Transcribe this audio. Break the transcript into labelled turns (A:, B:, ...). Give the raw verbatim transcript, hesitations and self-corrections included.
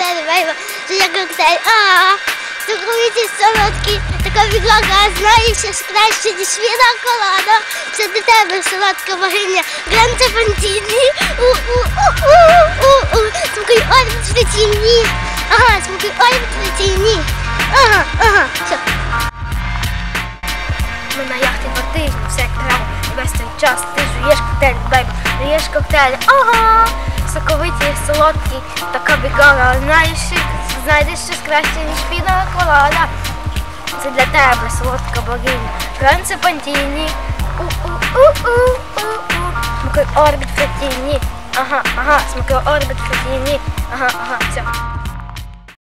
A: коктейль, бейба, що я коктейль. Ага, соковиті солодкі, така відлога, знаєш, що ж краще, ніж віна колада. Що до тебе солодка богиня, гранце фантіні. У-у-у-у-у-у. Смакуй орбіт флетіні. Ага, смакуй орбіт флетіні. Ага, ага, все. Ми на яхті води, все як треба. І весь цей час ти жуєш коктейль, бейба, жуєш коктейль. Ага, соковиті, солодкі, така бігала. Знаєш, знайдеш щось краще, ніж піна колада. Це для тебе солодка богиня, гранце фантіні. У-у-у-у-у-у. Смакуй орбіт флетіні. Ага, ага, смакуй орбіт флетіні. Ага, ага, все.